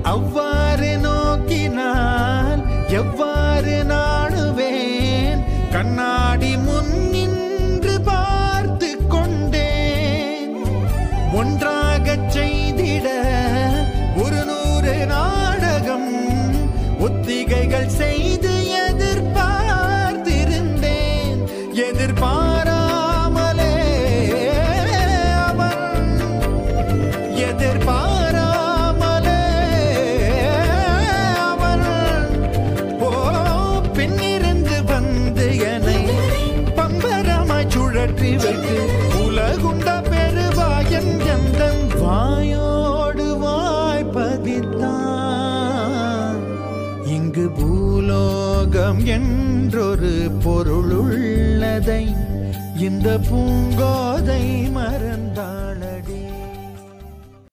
அவ்வாறு நோக்கினால் எவ்வாறு நாணுவேன் கண்ணாடி முன் நின்று பார்த்து கொண்டேன் ஒன்றாக செய்திட 100 நாடகம் ஒத்திகைகள் செய்து எதிர்பார்த்திருந்தேன் எதிர்பாராமலே அவன் எதிர்பாராமலே அவன் பின்னிருந்து வந்து என்னை பம்பரமாய் சுழற்றி வைத்து உலகுண்ட பெருவாயன் எந்த வாயோடு வாய்ப்பதித்தான் இங்கு பூலோகம் என்றொரு பொருளுள்ளதை இந்த பூங்கோதை மற